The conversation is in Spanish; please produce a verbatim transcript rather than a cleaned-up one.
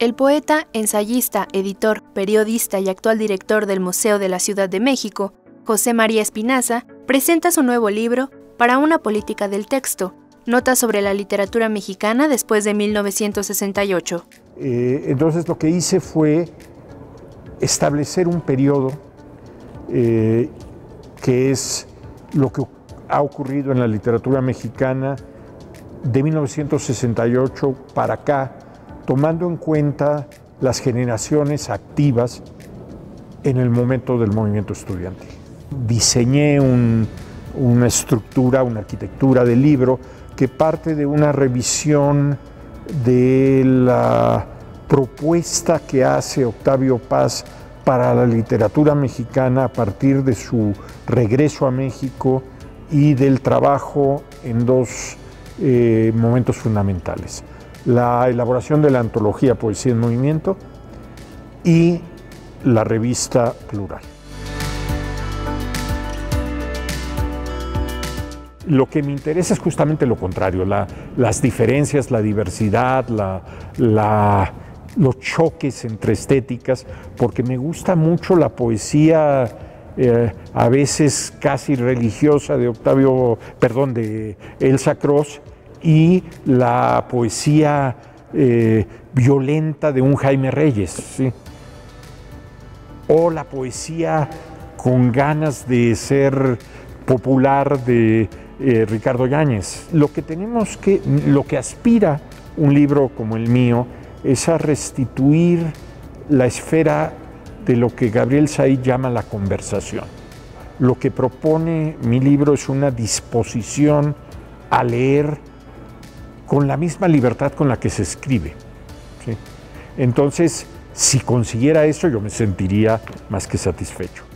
El poeta, ensayista, editor, periodista y actual director del Museo de la Ciudad de México, José María Espinaza, presenta su nuevo libro, Para una política del texto, notas sobre la literatura mexicana después de mil novecientos sesenta y ocho. Eh, entonces lo que hice fue establecer un periodo eh, que es lo que ha ocurrido en la literatura mexicana de mil novecientos sesenta y ocho para acá, tomando en cuenta las generaciones activas en el momento del movimiento estudiantil. Diseñé un, una estructura, una arquitectura del libro que parte de una revisión de la propuesta que hace Octavio Paz para la literatura mexicana a partir de su regreso a México y del trabajo en dos eh, momentos fundamentales: la elaboración de la antología Poesía en Movimiento y la revista Plural. Lo que me interesa es justamente lo contrario, la, las diferencias, la diversidad, la, la, los choques entre estéticas, porque me gusta mucho la poesía eh, a veces casi religiosa de Octavio, perdón, de Elsa Cross, y la poesía eh, violenta de un Jaime Reyes, ¿sí? O la poesía con ganas de ser popular de eh, Ricardo Yáñez. Lo que tenemos que, lo que aspira un libro como el mío es a restituir la esfera de lo que Gabriel Said llama la conversación. Lo que propone mi libro es una disposición a leer con la misma libertad con la que se escribe, ¿sí? Entonces, si consiguiera eso, yo me sentiría más que satisfecho.